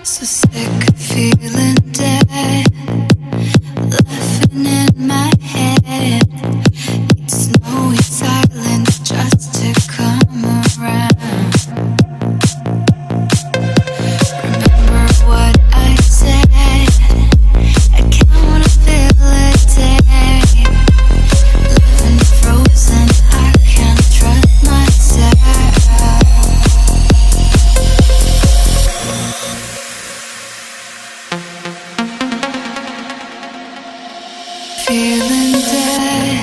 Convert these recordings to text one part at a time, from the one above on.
So sick of feeling dead, laughing in my head. Need snowy silence just to come around. Remember what I said, accountability. Living frozen, I can't trust myself. Feeling dead,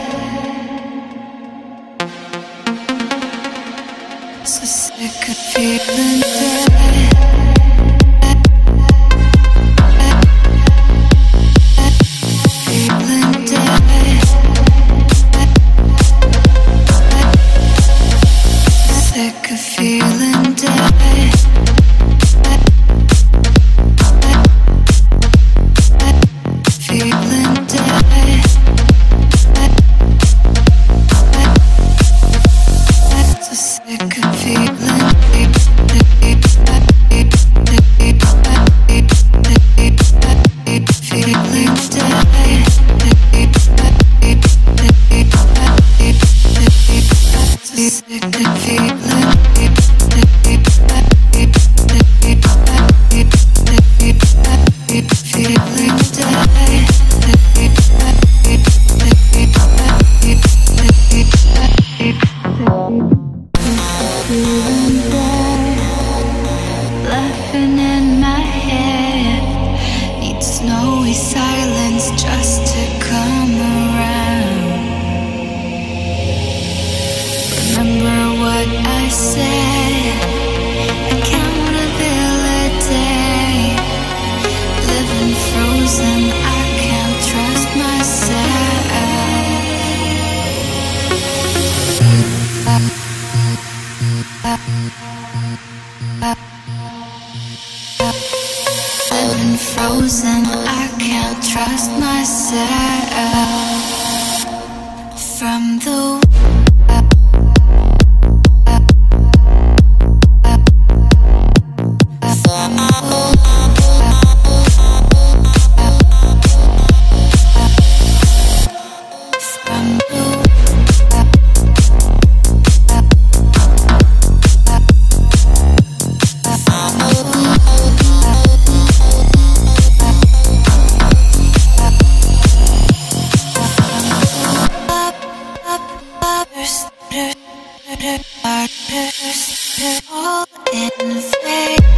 so sick of feeling dead. Feeling dead, sick of feeling dead. Feeling dead, so sick of feeling. Feeling dead, so sick of feeling. Feeling dead. Feeling dead, laughing in my head. Need snowy silence just to come around. Remember what I said, accountability. Living frozen, I can't trust myself. Living frozen, I can't trust myself. From the all in vain.